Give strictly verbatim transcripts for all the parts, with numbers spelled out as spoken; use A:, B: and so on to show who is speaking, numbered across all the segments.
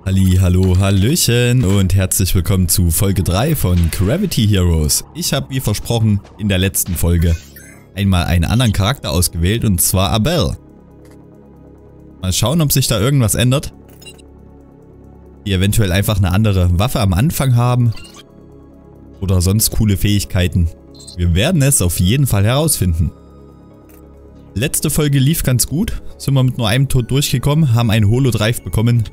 A: Halli, hallo, hallöchen und herzlich willkommen zu Folge drei von Gravity Heroes. Ich habe wie versprochen in der letzten Folge einmal einen anderen Charakter ausgewählt und zwar Abel. Mal schauen, ob sich da irgendwas ändert. Die eventuell einfach eine andere Waffe am Anfang haben oder sonst coole Fähigkeiten. Wir werden es auf jeden Fall herausfinden. Letzte Folge lief ganz gut, sind wir mit nur einem Tod durchgekommen, haben einen Holodrive bekommen.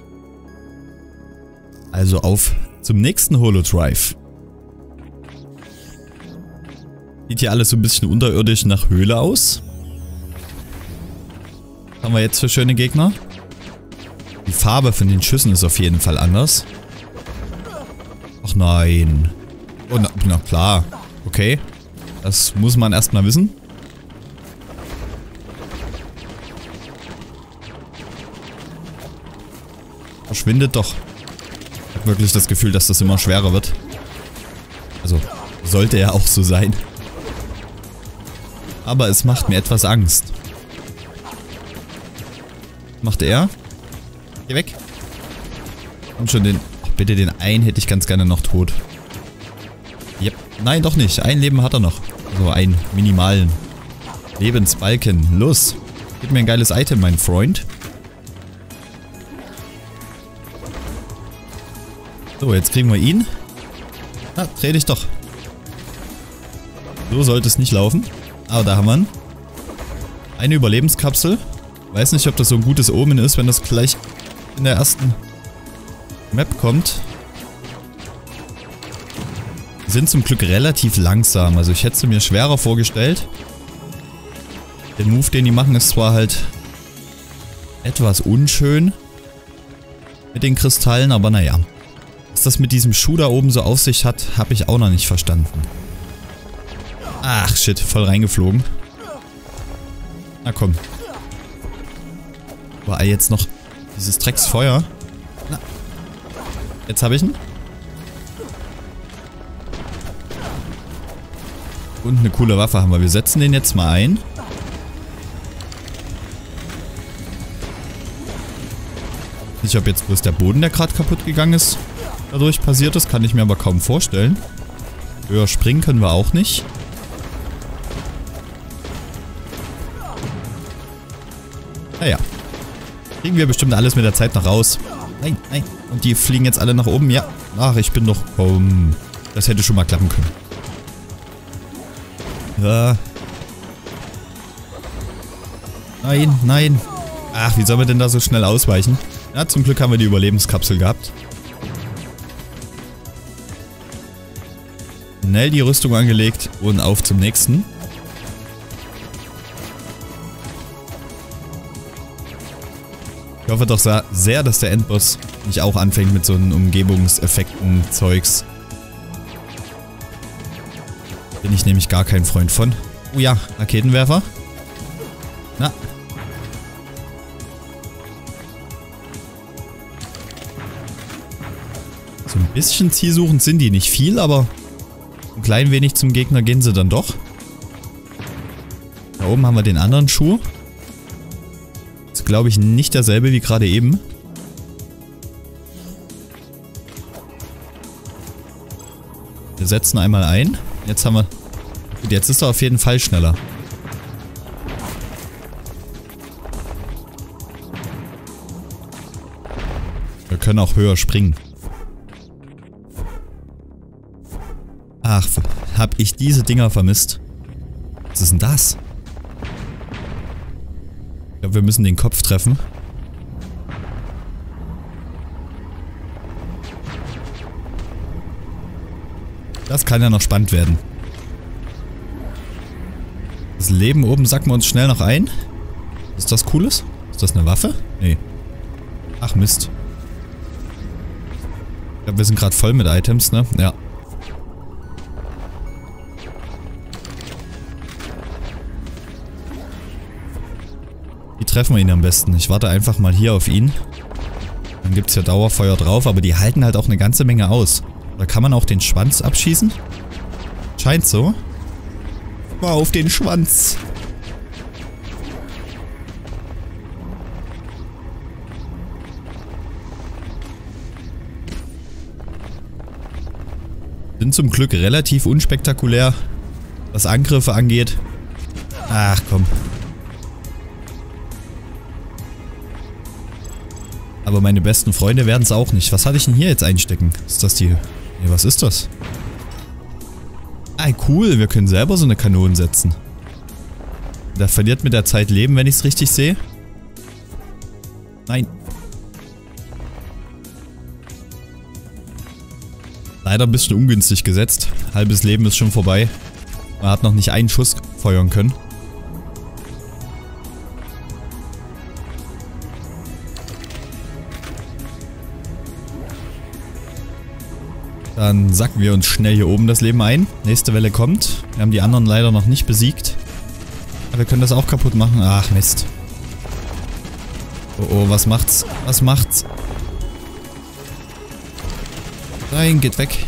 A: Also auf zum nächsten Holodrive. Sieht hier alles so ein bisschen unterirdisch nach Höhle aus. Was haben wir jetzt für schöne Gegner? Die Farbe von den Schüssen ist auf jeden Fall anders. Ach nein. Oh, na, na klar. Okay. Das muss man erstmal wissen. Verschwindet doch. Ich habe wirklich das Gefühl, dass das immer schwerer wird. Also, sollte ja auch so sein. Aber es macht mir etwas Angst. Was macht er? Geh weg. Und schon den... Ach, bitte den einen hätte ich ganz gerne noch tot. Yep. Nein, doch nicht. Ein Leben hat er noch. So, einen minimalen Lebensbalken. Los. Gib mir ein geiles Item, mein Freund. So, jetzt kriegen wir ihn. Ah, dreh dich doch. So sollte es nicht laufen. Aber da haben wir ihn. Eine Überlebenskapsel. Weiß nicht, ob das so ein gutes Omen ist, wenn das gleich in der ersten Map kommt. Die sind zum Glück relativ langsam. Also ich hätte es mir schwerer vorgestellt. Der Move, den die machen, ist zwar halt etwas unschön mit den Kristallen, aber naja. Was das mit diesem Schuh da oben so auf sich hat, habe ich auch noch nicht verstanden. Ach shit, voll reingeflogen. Na komm. War jetzt noch dieses Drecksfeuer. Na. Jetzt habe ich ihn. Und eine coole Waffe haben wir. Wir setzen den jetzt mal ein. Nicht, ob jetzt bloß der Boden, der gerade kaputt gegangen ist, dadurch passiert ist, kann ich mir aber kaum vorstellen. Höher springen können wir auch nicht. Naja. Kriegen wir bestimmt alles mit der Zeit noch raus. Nein, nein. Und die fliegen jetzt alle nach oben. Ja. Ach, ich bin doch... Komm. Das hätte schon mal klappen können. Ja. Nein, nein. Ach, wie sollen wir denn da so schnell ausweichen? Ja, zum Glück haben wir die Überlebenskapsel gehabt. Schnell die Rüstung angelegt und auf zum nächsten. Ich hoffe doch sehr, dass der Endboss nicht auch anfängt mit so einen Umgebungseffekten Zeugs. Bin ich nämlich gar kein Freund von. Oh ja, Raketenwerfer. Na. So ein bisschen zielsuchend sind die, nicht viel, aber ein klein wenig zum Gegner gehen sie dann doch. Da oben haben wir den anderen Schuh. Ist, glaube ich, nicht derselbe wie gerade eben. Wir setzen einmal ein. Jetzt haben wir... Gut, jetzt ist er auf jeden Fall schneller. Wir können auch höher springen. Ach, hab ich diese Dinger vermisst. Was ist denn das? Ich glaube, wir müssen den Kopf treffen. Das kann ja noch spannend werden. Das Leben oben sacken wir uns schnell noch ein. Ist das Cooles? Ist das eine Waffe? Nee. Ach Mist. Ich glaube, wir sind gerade voll mit Items, ne? Ja. Wie treffen wir ihn am besten? Ich warte einfach mal hier auf ihn. Dann gibt es ja Dauerfeuer drauf, aber die halten halt auch eine ganze Menge aus. Da kann man auch den Schwanz abschießen? Scheint so. Mal auf den Schwanz. sind zum Glück relativ unspektakulär, was Angriffe angeht. Ach komm. Aber meine besten Freunde werden es auch nicht. Was hatte ich denn hier jetzt einstecken? Ist das die... Nee, was ist das? Ah, cool. Wir können selber so eine Kanone setzen. Da verliert mit der Zeit Leben, wenn ich es richtig sehe. Nein. Leider ein bisschen ungünstig gesetzt. Halbes Leben ist schon vorbei. Man hat noch nicht einen Schuss feuern können. Dann sacken wir uns schnell hier oben das Leben ein. Nächste Welle kommt. Wir haben die anderen leider noch nicht besiegt. Aber wir können das auch kaputt machen. Ach Mist. Oh oh, was macht's? Was macht's? Nein, geht weg.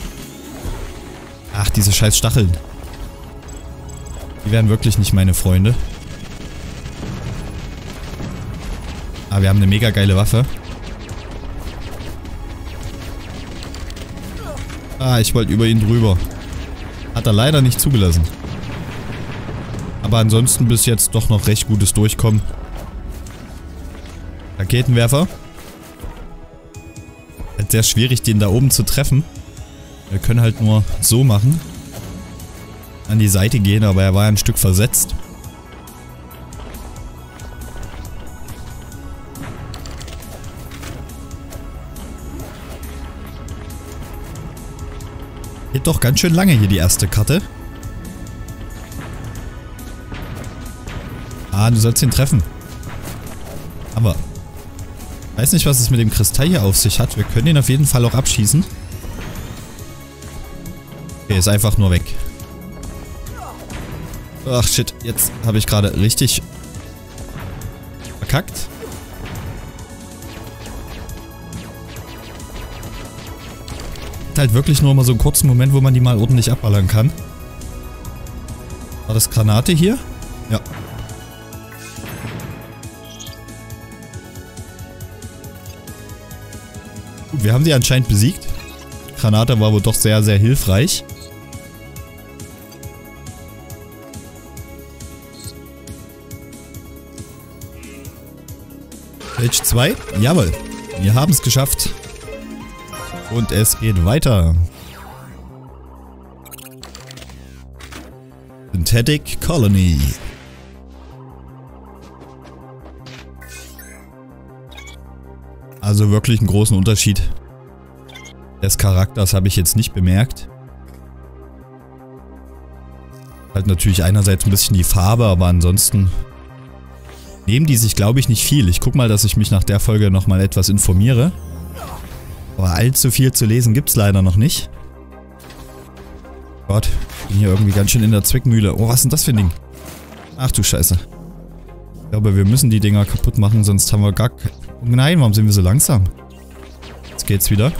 A: Ach, diese scheiß Stacheln. Die wären wirklich nicht meine Freunde. Aber wir haben eine mega geile Waffe. Ah, ich wollte über ihn drüber. Hat er leider nicht zugelassen. Aber ansonsten bis jetzt doch noch recht gutes Durchkommen. Raketenwerfer. Halt sehr schwierig, den da oben zu treffen. Wir können halt nur so machen. An die Seite gehen, aber er war ein Stück versetzt. Geht doch ganz schön lange hier die erste Karte. Ah, du sollst ihn treffen. Aber ich weiß nicht, was es mit dem Kristall hier auf sich hat. Wir können ihn auf jeden Fall auch abschießen. Okay, ist einfach nur weg. Ach shit, jetzt habe ich gerade richtig verkackt. Halt wirklich nur mal so einen kurzen Moment, wo man die mal ordentlich abballern kann. War das Granate hier? Ja. Gut, wir haben sie anscheinend besiegt. Granate war wohl doch sehr, sehr hilfreich. Stage zwei. Jawohl. Wir haben es geschafft. Und es geht weiter. Synthetic Colony. Also wirklich einen großen Unterschied des Charakters habe ich jetzt nicht bemerkt. Halt natürlich einerseits ein bisschen die Farbe, aber ansonsten nehmen die sich, glaube ich, nicht viel. Ich gucke mal, dass ich mich nach der Folge nochmal etwas informiere. Aber allzu viel zu lesen gibt es leider noch nicht. Gott, ich bin hier irgendwie ganz schön in der Zwickmühle. Oh, was ist denn das für ein Ding? Ach du Scheiße. Ich glaube, wir müssen die Dinger kaputt machen, sonst haben wir gar... Oh nein, warum sind wir so langsam? Jetzt geht's wieder.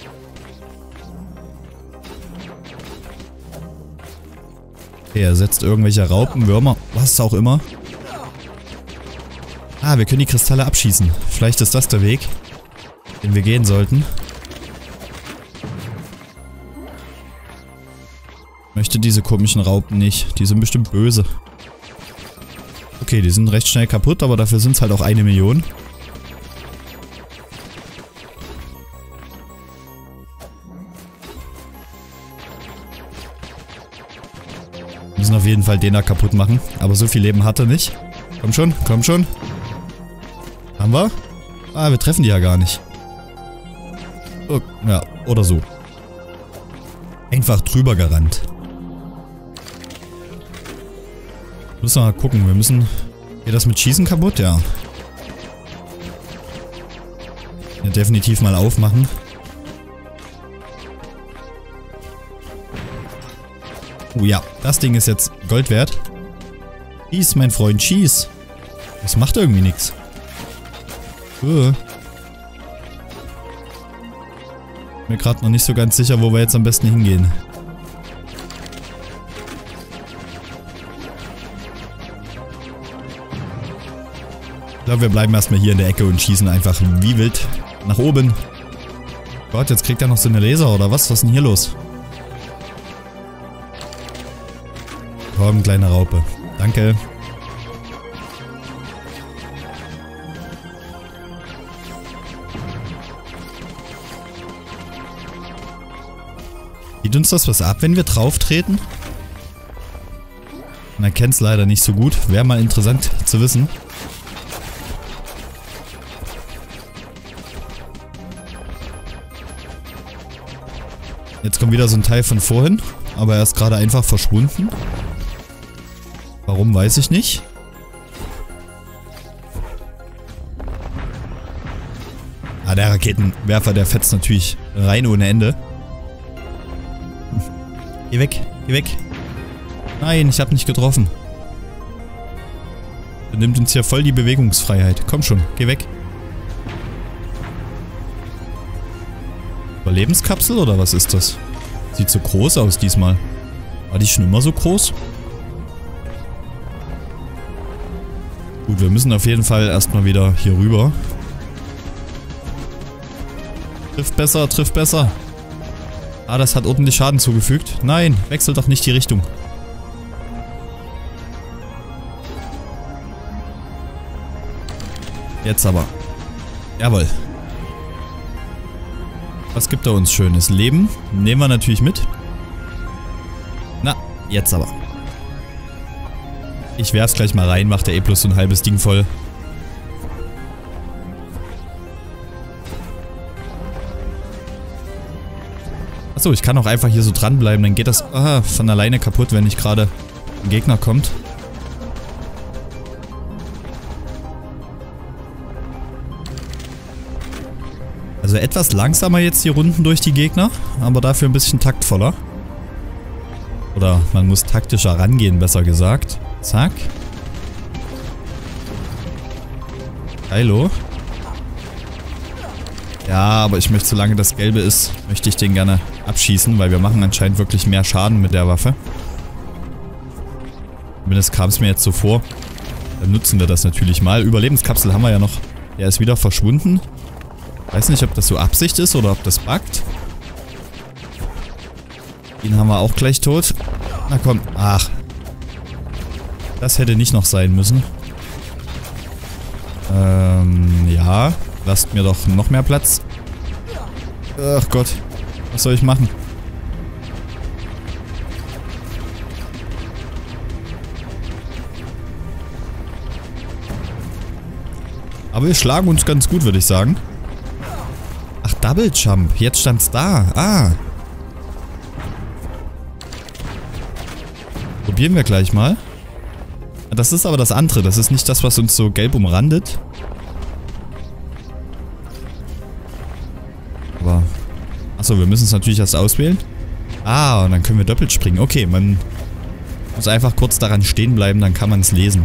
A: Okay, er setzt irgendwelche Raupen, Würmer, was auch immer. Ah, wir können die Kristalle abschießen. Vielleicht ist das der Weg, den wir gehen sollten. Ich möchte diese komischen Raupen nicht. Die sind bestimmt böse. Okay, die sind recht schnell kaputt, aber dafür sind es halt auch eine Million. Wir müssen auf jeden Fall den da kaputt machen. Aber so viel Leben hat er nicht. Komm schon, komm schon. Haben wir? Ah, wir treffen die ja gar nicht. Oh, ja, oder so. Einfach drüber gerannt. Müssen wir mal gucken. Wir müssen... Geht das mit Schießen kaputt? Ja. Ja, definitiv mal aufmachen. Oh ja, das Ding ist jetzt Gold wert. Schieß, mein Freund, schieß. Das macht irgendwie nichts. Uh. Bin mir gerade noch nicht so ganz sicher, wo wir jetzt am besten hingehen. Ich glaube, wir bleiben erstmal hier in der Ecke und schießen einfach wie wild nach oben. Gott, jetzt kriegt er noch so eine Laser oder was? Was ist denn hier los? Komm, kleine Raupe. Danke. Sieht uns das was ab, wenn wir drauf treten? Man erkennt es leider nicht so gut. Wäre mal interessant zu wissen. Jetzt kommt wieder so ein Teil von vorhin, aber er ist gerade einfach verschwunden. Warum, weiß ich nicht. Ah, der Raketenwerfer, der fetzt natürlich rein ohne Ende. Geh weg, geh weg. Nein, ich habe nicht getroffen. Der nimmt uns hier voll die Bewegungsfreiheit. Komm schon, geh weg. Überlebenskapsel oder was ist das? Sieht so groß aus diesmal. War die schon immer so groß? Gut, wir müssen auf jeden Fall erstmal wieder hier rüber. Trifft besser, trifft besser. Ah, das hat ordentlich Schaden zugefügt. Nein, wechsel doch nicht die Richtung. Jetzt aber. Jawohl. Was gibt er uns Schönes? Leben. Nehmen wir natürlich mit. Na, jetzt aber. Ich werf's gleich mal rein, macht der eh bloß so ein halbes Ding voll. Achso, ich kann auch einfach hier so dranbleiben, dann geht das ah, von alleine kaputt, wenn nicht gerade ein Gegner kommt. Also etwas langsamer jetzt die Runden durch die Gegner, aber dafür ein bisschen taktvoller. Oder man muss taktischer rangehen, besser gesagt. Zack. Hallo. Ja, aber ich möchte, solange das Gelbe ist, möchte ich den gerne abschießen, weil wir machen anscheinend wirklich mehr Schaden mit der Waffe. Zumindest kam es mir jetzt so vor. Dann nutzen wir das natürlich mal. Überlebenskapsel haben wir ja noch. Der ist wieder verschwunden. Weiß nicht, ob das so Absicht ist oder ob das buggt. Den haben wir auch gleich tot. Na komm. Ach. Das hätte nicht noch sein müssen. Ähm, ja. Lasst mir doch noch mehr Platz. Ach Gott. Was soll ich machen? Aber wir schlagen uns ganz gut, würde ich sagen. Ach, Double Jump. Jetzt stand's da. Ah. Probieren wir gleich mal. Das ist aber das andere. Das ist nicht das, was uns so gelb umrandet. Aber... Achso, wir müssen es natürlich erst auswählen. Ah, und dann können wir doppelt springen. Okay, man muss einfach kurz daran stehen bleiben, dann kann man es lesen.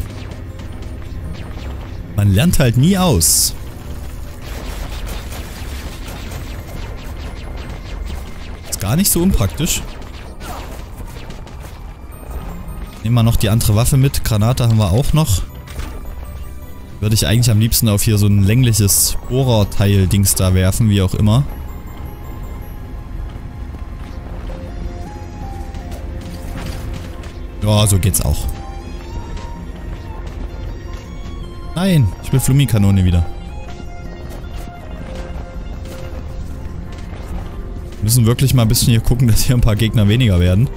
A: Man lernt halt nie aus. Ist gar nicht so unpraktisch. Nehmen wir noch die andere Waffe mit. Granate haben wir auch noch. Würde ich eigentlich am liebsten auf hier so ein längliches Bohrerteil-Dings da werfen, wie auch immer. Ja, so geht's auch. Nein, ich will Flummi-Kanone wieder. Wir müssen wirklich mal ein bisschen hier gucken, dass hier ein paar Gegner weniger werden.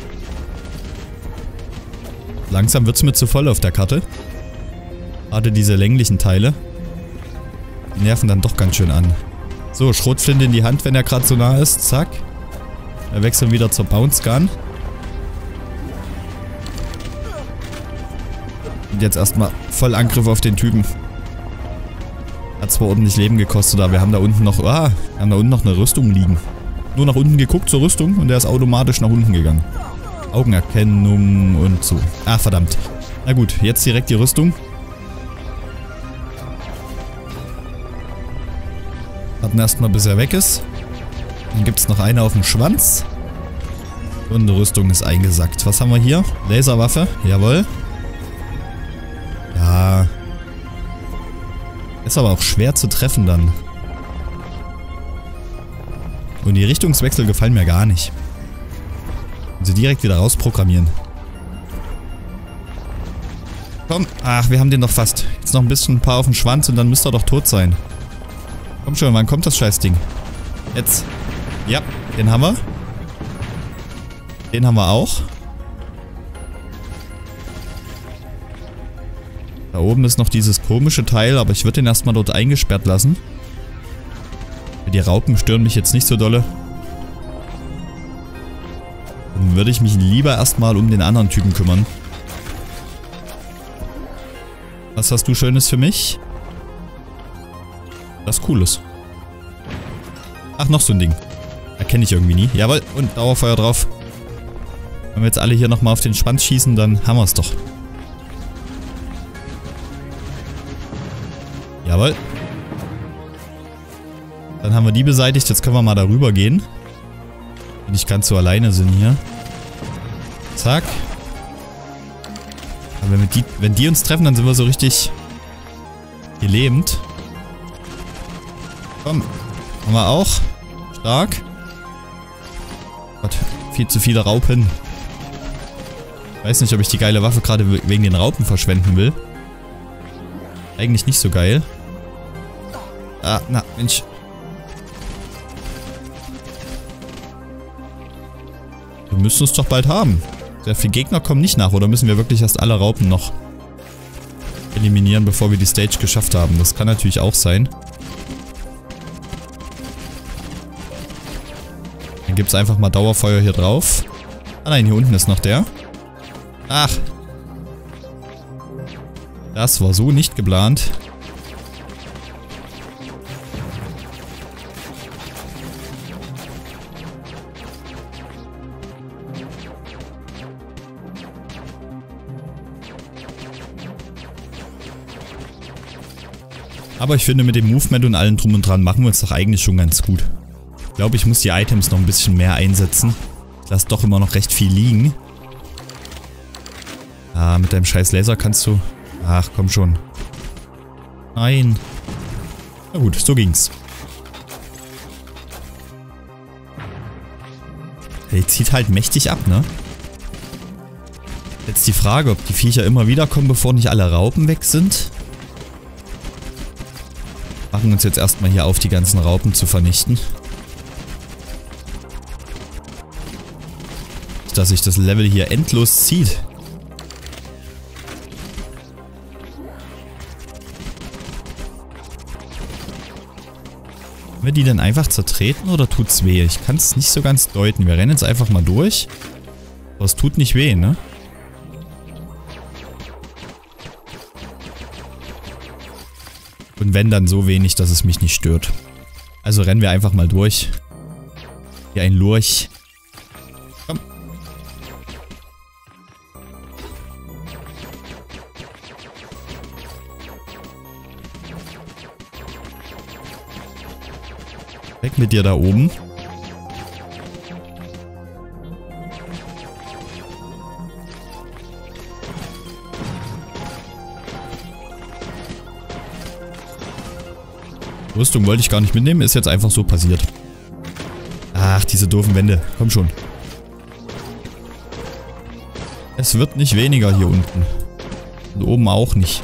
A: Langsam wird's mir zu voll auf der Karte. Gerade diese länglichen Teile. Die nerven dann doch ganz schön an. So, Schrotflinte in die Hand, wenn er gerade so nah ist. Zack. Wir wechseln wieder zur Bounce Gun. Und jetzt erstmal voll Angriff auf den Typen. Hat zwar ordentlich Leben gekostet, aber wir haben da unten noch... Ah, wir haben da unten noch eine Rüstung liegen. Nur nach unten geguckt zur Rüstung und der ist automatisch nach unten gegangen. Augenerkennung und so. Ah, verdammt. Na gut, jetzt direkt die Rüstung. Warten erstmal, bis er weg ist. Dann gibt es noch eine auf dem Schwanz. Und die Rüstung ist eingesackt. Was haben wir hier? Laserwaffe. Jawohl. Ja. Ist aber auch schwer zu treffen dann. Und die Richtungswechsel gefallen mir gar nicht. Und sie direkt wieder rausprogrammieren. Komm. Ach, wir haben den doch fast. Jetzt noch ein bisschen ein paar auf den Schwanz und dann müsste er doch tot sein. Komm schon, wann kommt das Scheißding? Jetzt. Ja, den haben wir. Den haben wir auch. Da oben ist noch dieses komische Teil, aber ich würde den erstmal dort eingesperrt lassen. Die Raupen stören mich jetzt nicht so dolle. Dann würde ich mich lieber erstmal um den anderen Typen kümmern. Was hast du Schönes für mich? Das Cooles. Ach, noch so ein Ding. Erkenne ich irgendwie nie. Jawohl, und Dauerfeuer drauf. Wenn wir jetzt alle hier nochmal auf den Schwanz schießen, dann haben wir es doch. Jawohl. Dann haben wir die beseitigt. Jetzt können wir mal darüber gehen. Die nicht ganz so alleine sind hier. Zack. Aber wenn die, wenn die uns treffen, dann sind wir so richtig gelähmt. Komm. Haben wir auch. Stark. Gott, viel zu viele Raupen. Ich weiß nicht, ob ich die geile Waffe gerade wegen den Raupen verschwenden will. Eigentlich nicht so geil. Ah, na, Mensch. Wir müssen es doch bald haben. Sehr viele Gegner kommen nicht nach, oder müssen wir wirklich erst alle Raupen noch eliminieren, bevor wir die Stage geschafft haben? Das kann natürlich auch sein. Dann gibt es einfach mal Dauerfeuer hier drauf. Ah nein, hier unten ist noch der. Ach. Das war so nicht geplant. Aber ich finde, mit dem Movement und allem drum und dran machen wir uns doch eigentlich schon ganz gut. Ich glaube, ich muss die Items noch ein bisschen mehr einsetzen. Ich lasse doch immer noch recht viel liegen. Ah, mit deinem scheiß Laser kannst du... Ach, komm schon. Nein. Na gut, so ging's. Der zieht halt mächtig ab, ne? Jetzt die Frage, ob die Viecher immer wieder kommen, bevor nicht alle Raupen weg sind. Machen uns jetzt erstmal hier auf, die ganzen Raupen zu vernichten. Dass sich das Level hier endlos zieht. Können wir die denn einfach zertreten oder tut's weh? Ich kann es nicht so ganz deuten. Wir rennen jetzt einfach mal durch. Aber es tut nicht weh, ne? Und wenn, dann so wenig, dass es mich nicht stört. Also rennen wir einfach mal durch. Wie ein Lurch. Komm. Weg mit dir da oben. Rüstung wollte ich gar nicht mitnehmen, ist jetzt einfach so passiert. Ach, diese doofen Wände. Komm schon. Es wird nicht weniger hier unten. Und oben auch nicht.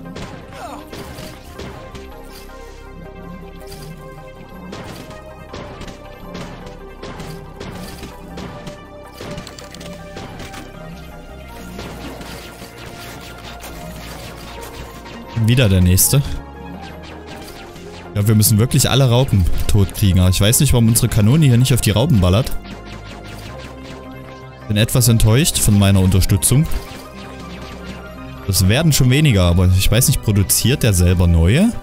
A: Wieder der nächste. Ja, wir müssen wirklich alle Raupen tot kriegen. Aber ich weiß nicht, warum unsere Kanone hier nicht auf die Raupen ballert. Bin etwas enttäuscht von meiner Unterstützung. Das werden schon weniger, aber ich weiß nicht, produziert der selber neue?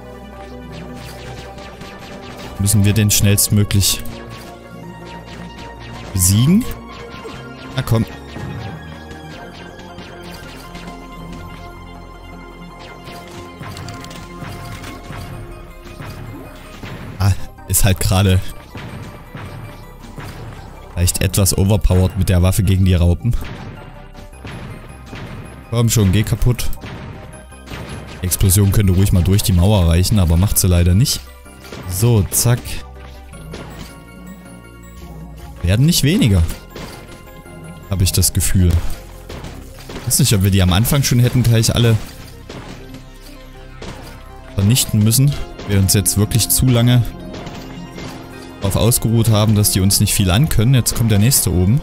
A: Müssen wir den schnellstmöglich besiegen? Na komm. Ist halt gerade vielleicht etwas overpowered mit der Waffe gegen die Raupen. Komm schon, geh kaputt. Die Explosion könnte ruhig mal durch die Mauer reichen, aber macht sie leider nicht. So, zack. Werden nicht weniger. Habe ich das Gefühl. Ich weiß nicht, ob wir die am Anfang schon hätten gleich alle vernichten müssen. Wir uns jetzt wirklich zu lange darauf ausgeruht haben, dass die uns nicht viel ankönnen. Jetzt kommt der nächste oben.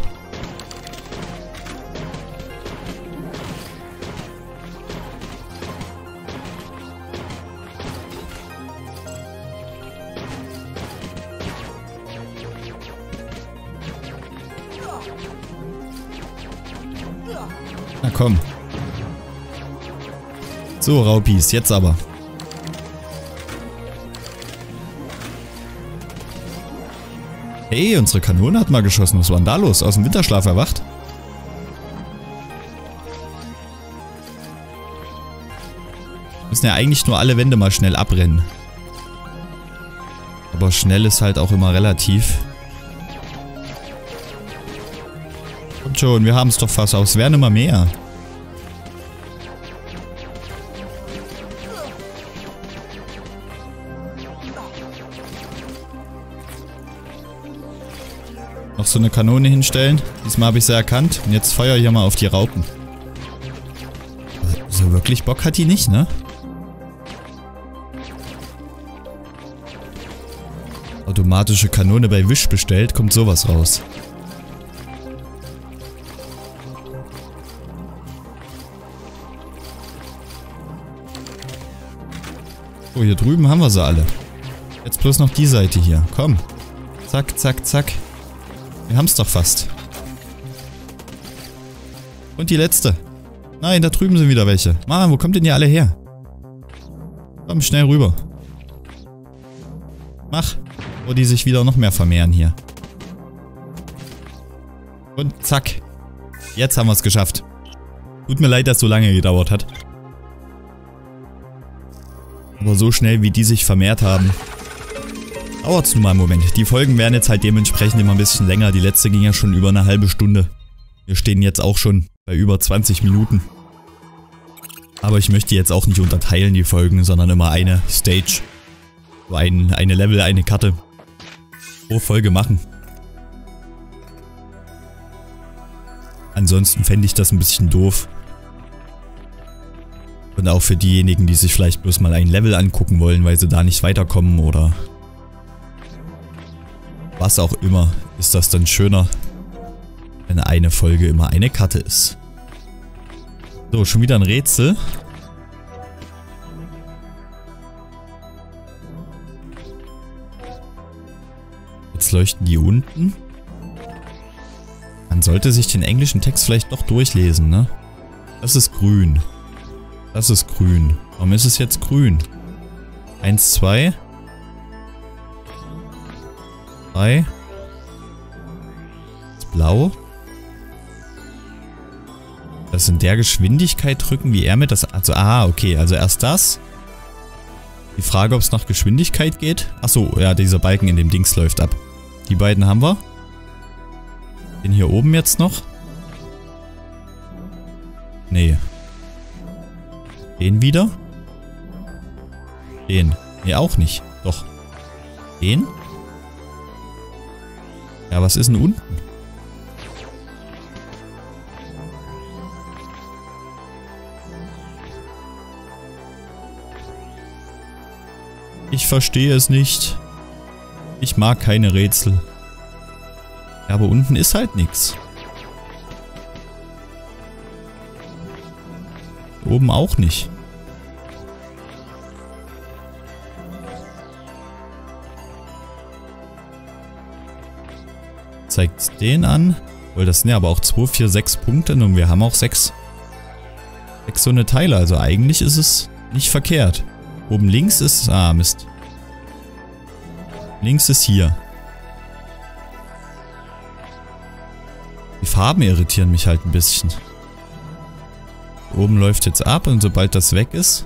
A: Na komm. So, Raupis, jetzt aber. Hey, unsere Kanone hat mal geschossen. Was war denn da los? Aus dem Winterschlaf erwacht? Müssen ja eigentlich nur alle Wände mal schnell abrennen. Aber schnell ist halt auch immer relativ. Kommt schon, wir haben es doch fast aus. Es werden immer mehr. Noch so eine Kanone hinstellen. Diesmal habe ich sie erkannt. Und jetzt feuer hier mal auf die Raupen. So wirklich Bock hat die nicht, ne? Automatische Kanone bei Wish bestellt. Kommt sowas raus. Oh, hier drüben haben wir sie alle. Jetzt bloß noch die Seite hier. Komm. Zack, zack, zack. Wir haben es doch fast. Und die letzte. Nein, da drüben sind wieder welche. Mann, wo kommt denn ihr alle her? Komm, schnell rüber. Mach. Wo die sich wieder noch mehr vermehren hier. Und zack. Jetzt haben wir es geschafft. Tut mir leid, dass es so lange gedauert hat. Aber so schnell, wie die sich vermehrt haben, dauert es nun mal einen Moment. Die Folgen werden jetzt halt dementsprechend immer ein bisschen länger. Die letzte ging ja schon über eine halbe Stunde. Wir stehen jetzt auch schon bei über zwanzig Minuten. Aber ich möchte jetzt auch nicht unterteilen, die Folgen, sondern immer eine Stage. So ein, eine Level, eine Karte pro Folge machen. Ansonsten fände ich das ein bisschen doof. Und auch für diejenigen, die sich vielleicht bloß mal ein Level angucken wollen, weil sie da nicht weiterkommen oder was auch immer, ist das dann schöner, wenn eine Folge immer eine Karte ist. So, schon wieder ein Rätsel. Jetzt leuchten die unten. Man sollte sich den englischen Text vielleicht doch durchlesen, ne? Das ist grün. Das ist grün. Warum ist es jetzt grün? Eins, zwei. Drei. Das ist blau. Das in der Geschwindigkeit drücken, wie er mit das... Also, ah, okay. Also erst das. Die Frage, ob es nach Geschwindigkeit geht. Achso, ja, dieser Balken in dem Dings läuft ab. Die beiden haben wir. Den hier oben jetzt noch. Nee. Den wieder? Den. Nee, auch nicht. Doch. Den? Ja, was ist denn unten? Ich verstehe es nicht. Ich mag keine Rätsel. Ja, aber unten ist halt nichts. Oben auch nicht. Zeigt den an. Weil das sind ja aber auch zwei, vier, sechs Punkte und wir haben auch sechs, sechs so eine Teile. Also eigentlich ist es nicht verkehrt. Oben links ist... Ah, Mist. Links ist hier. Die Farben irritieren mich halt ein bisschen. Oben läuft jetzt ab und sobald das weg ist,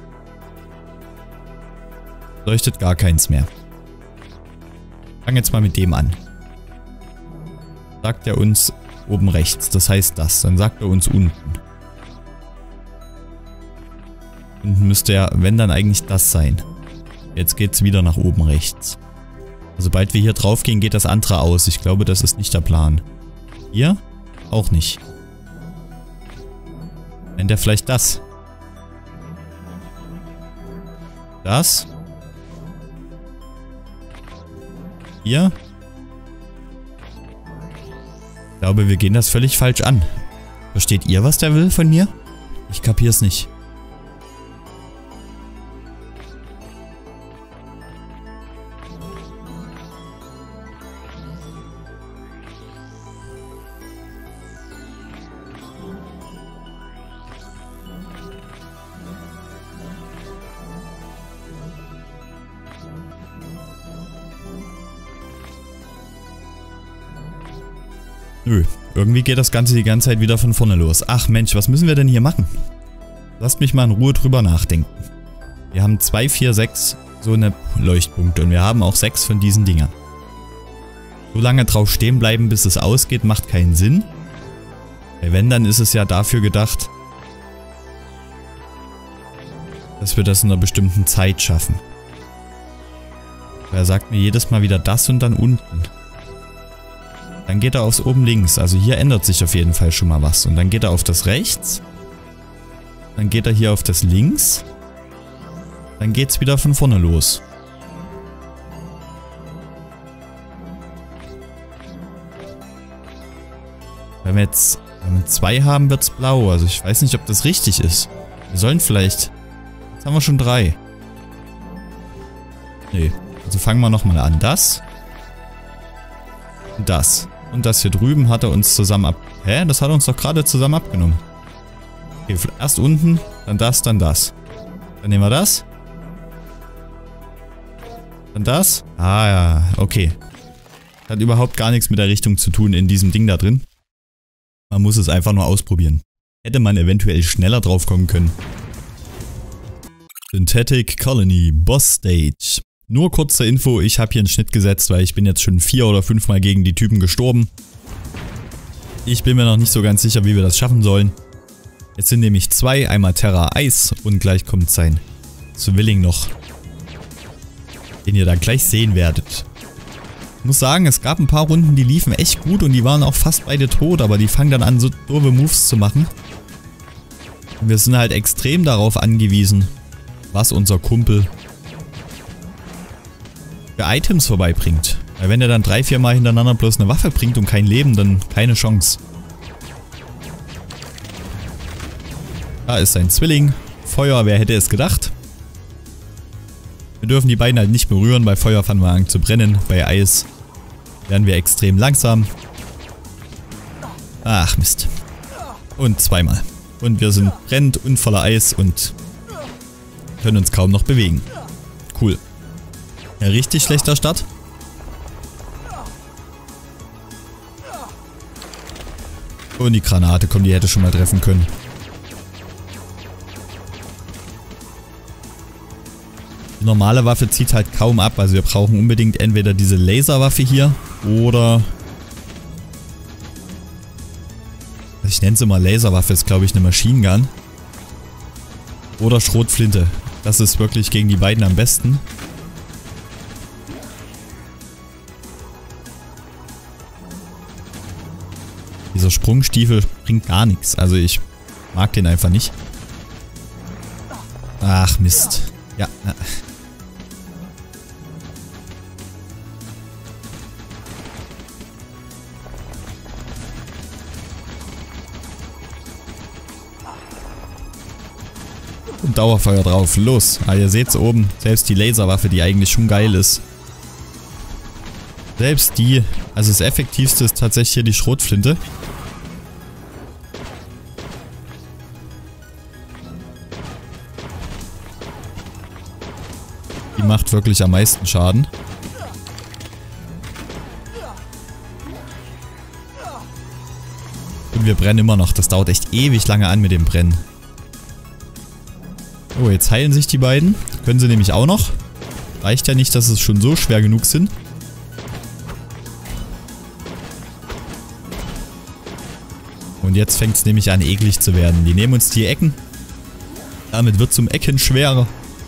A: leuchtet gar keins mehr. Fangen jetzt mal mit dem an. Sagt er uns oben rechts, das heißt das. Dann sagt er uns unten. Unten müsste ja, wenn dann eigentlich das sein. Jetzt geht es wieder nach oben rechts. Also sobald wir hier drauf gehen, geht das andere aus. Ich glaube, das ist nicht der Plan. Hier? Auch nicht. Meint er vielleicht das? Das? Hier? Ich glaube, wir gehen das völlig falsch an. Versteht ihr, was der will von mir? Ich kapier's nicht. Nö, irgendwie geht das Ganze die ganze Zeit wieder von vorne los. Ach Mensch, was müssen wir denn hier machen? Lasst mich mal in Ruhe drüber nachdenken. Wir haben zwei, vier, sechs so eine Leuchtpunkte und wir haben auch sechs von diesen Dingern. So lange drauf stehen bleiben, bis es ausgeht, macht keinen Sinn. Weil wenn, dann ist es ja dafür gedacht, dass wir das in einer bestimmten Zeit schaffen. Er sagt mir jedes Mal wieder das und dann unten. Dann geht er aufs oben links. Also hier ändert sich auf jeden Fall schon mal was. Und dann geht er auf das rechts. Dann geht er hier auf das links. Dann geht's wieder von vorne los. Wenn wir jetzt wenn wir zwei haben, wird's blau. Also ich weiß nicht, ob das richtig ist. Wir sollen vielleicht... Jetzt haben wir schon drei. Nee. Also fangen wir nochmal an. Das. Und das. Und das hier drüben hat er uns zusammen ab... Hä? Das hat er uns doch gerade zusammen abgenommen. Okay, erst unten, dann das, dann das. Dann nehmen wir das. Dann das. Ah ja, okay. Hat überhaupt gar nichts mit der Richtung zu tun in diesem Ding da drin. Man muss es einfach nur ausprobieren. Hätte man eventuell schneller drauf kommen können. Synthetic Colony Boss Stage. Nur kurz zur Info, ich habe hier einen Schnitt gesetzt, weil ich bin jetzt schon vier oder fünf Mal gegen die Typen gestorben. Ich bin mir noch nicht so ganz sicher, wie wir das schaffen sollen. Jetzt sind nämlich zwei, einmal Terra Eis und gleich kommt sein Zwilling noch, den ihr dann gleich sehen werdet. Ich muss sagen, es gab ein paar Runden, die liefen echt gut und die waren auch fast beide tot, aber die fangen dann an, so doofe Moves zu machen. Und wir sind halt extrem darauf angewiesen, was unser Kumpel für Items vorbeibringt. Weil wenn er dann drei, vier Mal hintereinander bloß eine Waffe bringt und kein Leben, dann keine Chance. Da ist sein Zwilling. Feuer, wer hätte es gedacht? Wir dürfen die beiden halt nicht berühren, bei Feuer fangen wir an zu brennen. Bei Eis werden wir extrem langsam. Ach Mist. Und zweimal. Und wir sind brennend und voller Eis und können uns kaum noch bewegen. Cool. Ja, richtig schlechter Start. Und die Granate, komm, die hätte schon mal treffen können. Die normale Waffe zieht halt kaum ab, also wir brauchen unbedingt entweder diese Laserwaffe hier oder... Ich nenne es immer Laserwaffe, ist glaube ich eine Machine Gun. Oder Schrotflinte. Das ist wirklich gegen die beiden am besten. Dieser Sprungstiefel bringt gar nichts. Also ich mag den einfach nicht. Ach Mist. Ja. Und Dauerfeuer drauf. Los. Ah, ihr seht's oben. Selbst die Laserwaffe, die eigentlich schon geil ist. Selbst die. Also das effektivste ist tatsächlich hier die Schrotflinte. Die macht wirklich am meisten Schaden. Und wir brennen immer noch. Das dauert echt ewig lange an mit dem Brennen. Oh, jetzt heilen sich die beiden. Können sie nämlich auch noch. Reicht ja nicht, dass es schon so schwer genug sind. Und jetzt fängt es nämlich an, eklig zu werden. Die nehmen uns die Ecken. Damit wird zum Ecken schwerer.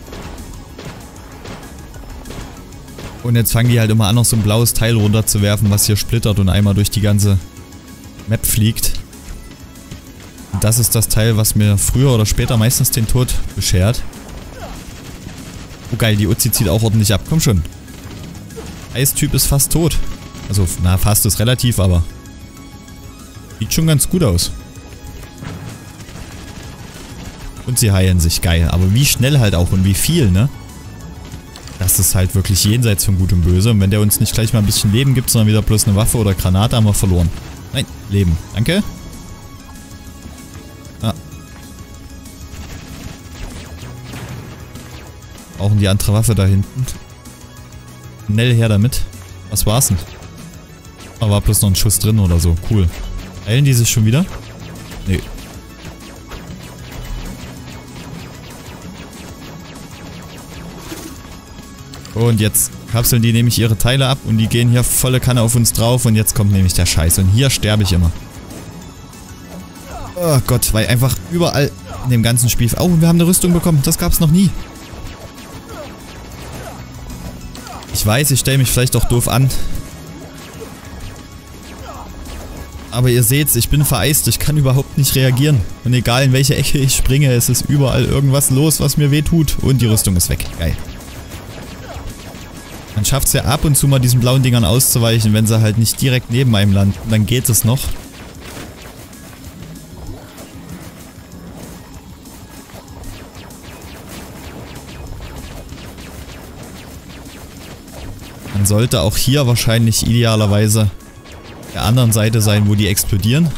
A: Und jetzt fangen die halt immer an, noch so ein blaues Teil runterzuwerfen, was hier splittert und einmal durch die ganze Map fliegt. Und das ist das Teil, was mir früher oder später meistens den Tod beschert. Oh geil, die Uzi zieht auch ordentlich ab. Komm schon. Eistyp ist fast tot. Also, na, fast ist relativ, aber sieht schon ganz gut aus. Und sie heilen sich, geil. Aber wie schnell halt auch und wie viel, ne? Das ist halt wirklich jenseits von Gut und Böse. Und wenn der uns nicht gleich mal ein bisschen Leben gibt, sondern wieder bloß eine Waffe oder Granate, haben wir verloren. Nein, Leben. Danke. Ah. Brauchen die andere Waffe da hinten. Schnell her damit. Was war's denn? Da war bloß noch ein Schuss drin oder so. Cool. Heilen die sich schon wieder? Nee. Und jetzt kapseln die nämlich ihre Teile ab und die gehen hier volle Kanne auf uns drauf und jetzt kommt nämlich der Scheiß. Und hier sterbe ich immer. Oh Gott, weil einfach überall in dem ganzen Spiel... Oh, wir haben eine Rüstung bekommen. Das gab's noch nie. Ich weiß, ich stelle mich vielleicht auch doof an. Aber ihr seht's, ich bin vereist. Ich kann überhaupt nicht reagieren. Und egal in welche Ecke ich springe, es ist überall irgendwas los, was mir weh tut. Und die Rüstung ist weg. Geil. Man schafft es ja ab und zu mal diesen blauen Dingern auszuweichen, wenn sie halt nicht direkt neben einem landen. Dann geht es noch. Man sollte auch hier wahrscheinlich idealerweise der anderen Seite sein, wo die explodieren.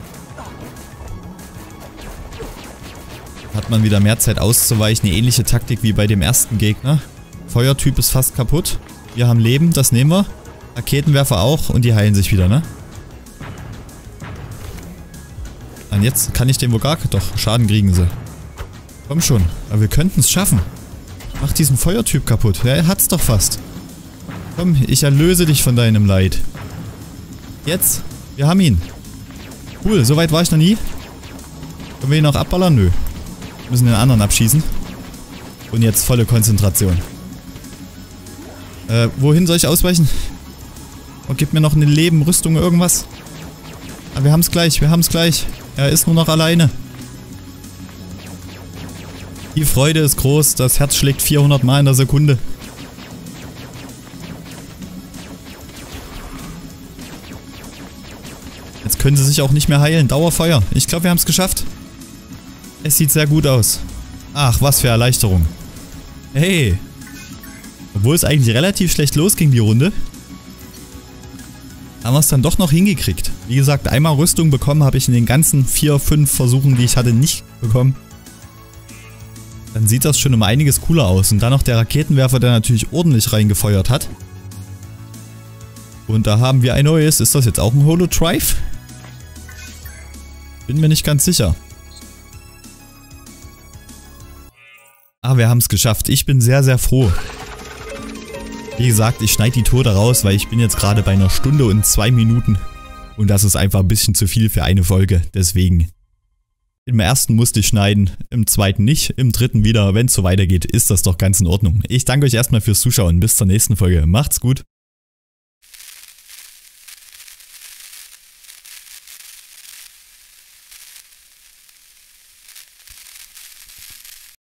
A: Hat man wieder mehr Zeit auszuweichen. Eine ähnliche Taktik wie bei dem ersten Gegner. Feuertyp ist fast kaputt. Wir haben Leben, das nehmen wir. Raketenwerfer auch und die heilen sich wieder, ne? Und jetzt kann ich den wohl gar... Doch, Schaden kriegen sie. Komm schon. Aber wir könnten es schaffen. Mach diesen Feuertyp kaputt. Ja, er hat's doch fast. Komm, ich erlöse dich von deinem Leid. Jetzt. Wir haben ihn. Cool, so weit war ich noch nie. Können wir ihn auch abballern? Nö. Wir müssen den anderen abschießen. Und jetzt volle Konzentration. Äh, wohin soll ich ausweichen? Oh, gib mir noch ein Leben, Rüstung, irgendwas. Ah, wir haben es gleich, wir haben es gleich. Er ist nur noch alleine. Die Freude ist groß, das Herz schlägt vierhundert Mal in der Sekunde. Jetzt können sie sich auch nicht mehr heilen. Dauerfeuer. Ich glaube, wir haben es geschafft. Es sieht sehr gut aus. Ach, was für Erleichterung. Hey. Obwohl es eigentlich relativ schlecht losging, die Runde, haben wir es dann doch noch hingekriegt. Wie gesagt, einmal Rüstung bekommen habe ich in den ganzen vier, fünf Versuchen, die ich hatte, nicht bekommen. Dann sieht das schon um einiges cooler aus. Und dann noch der Raketenwerfer, der natürlich ordentlich reingefeuert hat. Und da haben wir ein neues. Ist das jetzt auch ein Holodrive? Bin mir nicht ganz sicher. Ah, wir haben es geschafft. Ich bin sehr, sehr froh. Wie gesagt, ich schneide die Tode raus, weil ich bin jetzt gerade bei einer Stunde und zwei Minuten. Und das ist einfach ein bisschen zu viel für eine Folge. Deswegen. Im ersten musste ich schneiden, im zweiten nicht, im dritten wieder. Wenn es so weitergeht, ist das doch ganz in Ordnung. Ich danke euch erstmal fürs Zuschauen. Bis zur nächsten Folge. Macht's gut.